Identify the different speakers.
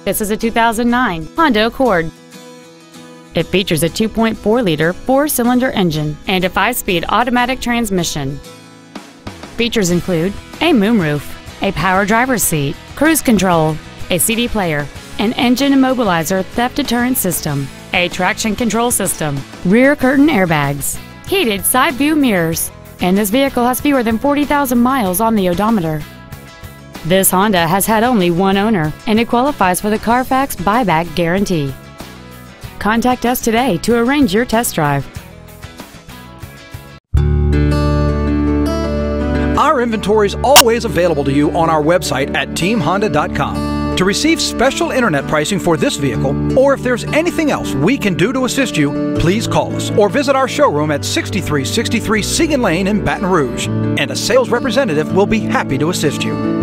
Speaker 1: This is a 2009 Honda Accord. It features a 2.4-liter four-cylinder engine and a 5-speed automatic transmission. Features include a moonroof, a power driver's seat, cruise control, a CD player, an engine immobilizer theft deterrent system, a traction control system, rear curtain airbags, heated side view mirrors, and this vehicle has fewer than 40,000 miles on the odometer. This Honda has had only one owner, and it qualifies for the Carfax buyback guarantee. Contact us today to arrange your test drive.
Speaker 2: Our inventory is always available to you on our website at teamhonda.com. To receive special internet pricing for this vehicle, or if there's anything else we can do to assist you, please call us or visit our showroom at 6363 Siegen Lane in Baton Rouge, and a sales representative will be happy to assist you.